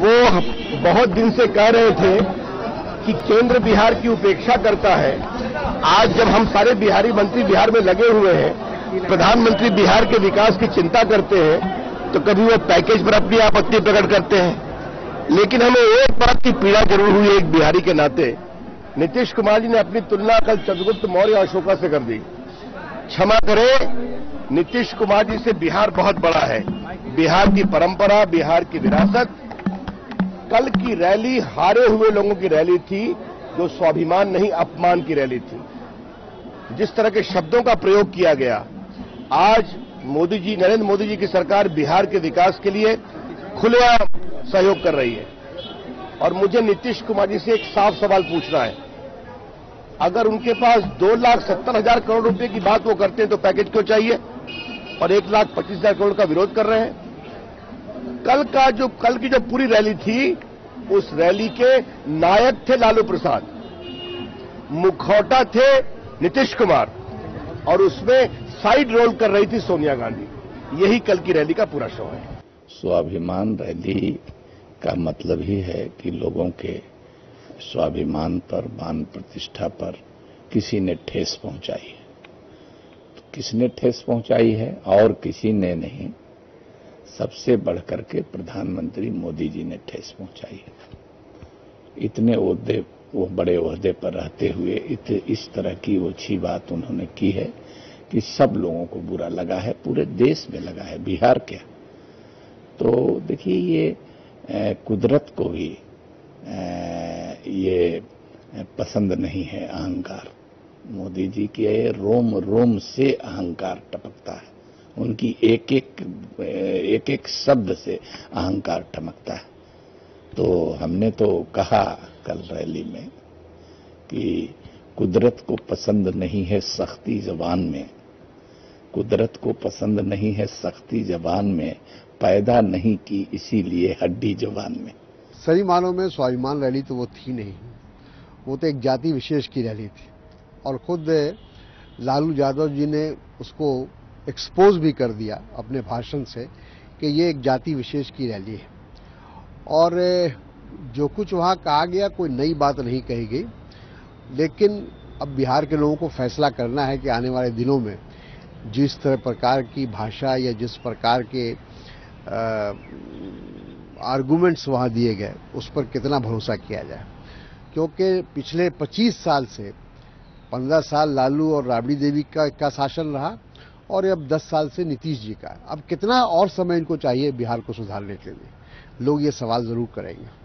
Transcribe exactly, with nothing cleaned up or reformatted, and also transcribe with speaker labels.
Speaker 1: वो बहुत दिन से कह रहे थे कि केंद्र बिहार की उपेक्षा करता है। आज जब हम सारे बिहारी मंत्री बिहार में लगे हुए हैं, प्रधानमंत्री बिहार के विकास की चिंता करते हैं, तो कभी वो पैकेज पर अपनी आपत्ति प्रकट करते हैं। लेकिन हमें एक बात की पीड़ा जरूर हुई है, एक बिहारी के नाते। नीतीश कुमार जी ने अपनी तुलना कल चंद्रगुप्त मौर्य और अशोका से कर दी। क्षमा करें, नीतीश कुमार जी से बिहार बहुत बड़ा है। बिहार की परंपरा, बिहार की विरासत। कल की रैली हारे हुए लोगों की रैली थी, जो स्वाभिमान नहीं अपमान की रैली थी। जिस तरह के शब्दों का प्रयोग किया गया, आज मोदी जी, नरेंद्र मोदी जी की सरकार बिहार के विकास के लिए खुलेआम सहयोग कर रही है। और मुझे नीतीश कुमार जी से एक साफ सवाल पूछना है, अगर उनके पास दो लाख सत्तर हजार करोड़ रुपए की बात वो करते हैं तो पैकेज क्यों चाहिए, और एक लाख पच्चीस हजार करोड़ का विरोध कर रहे हैं? कल का जो कल की जो पूरी रैली थी, उस रैली के नायक थे लालू प्रसाद, मुखौटा थे नीतीश कुमार, और उसमें साइड रोल कर रही थी सोनिया गांधी। यही कल की रैली का पूरा शो है।
Speaker 2: स्वाभिमान रैली का मतलब ही है कि लोगों के स्वाभिमान पर, मान प्रतिष्ठा पर किसी ने ठेस पहुंचाई है। तो किसने ठेस पहुंचाई है? और किसी ने नहीं, सबसे बढ़कर के प्रधानमंत्री मोदी जी ने ठेस पहुंचाई है। इतने ओहदे, वो बड़े ओहदे पर रहते हुए इत, इस तरह की ओछी बात उन्होंने की है कि सब लोगों को बुरा लगा है, पूरे देश में लगा है, बिहार क्या। तो देखिए, ये ए, कुदरत को भी ए, ये पसंद नहीं है अहंकार। मोदी जी के रोम रोम से अहंकार टपकता है, उनकी एक एक एक एक शब्द से अहंकार टपकता है। तो हमने तो कहा कल रैली में कि कुदरत को पसंद नहीं है सख्ती जबान में, कुदरत को पसंद नहीं है सख्ती जबान में, पैदा नहीं की इसीलिए हड्डी जबान में।
Speaker 3: सही मानों में स्वाभिमान रैली तो वो थी नहीं, वो तो एक जाति विशेष की रैली थी। और खुद लालू यादव जी ने उसको एक्सपोज भी कर दिया अपने भाषण से कि ये एक जाति विशेष की रैली है। और जो कुछ वहाँ कहा गया, कोई नई बात नहीं कही गई। लेकिन अब बिहार के लोगों को फैसला करना है कि आने वाले दिनों में जिस तरह प्रकार की भाषा या जिस प्रकार के आर्गुमेंट्स वहाँ दिए गए, उस पर कितना भरोसा किया जाए। क्योंकि पिछले पच्चीस साल से पंद्रह साल लालू और राबड़ी देवी का, का शासन रहा, और अब दस साल से नीतीश जी का। अब कितना और समय इनको चाहिए बिहार को सुधारने के लिए, लोग ये सवाल जरूर करेंगे।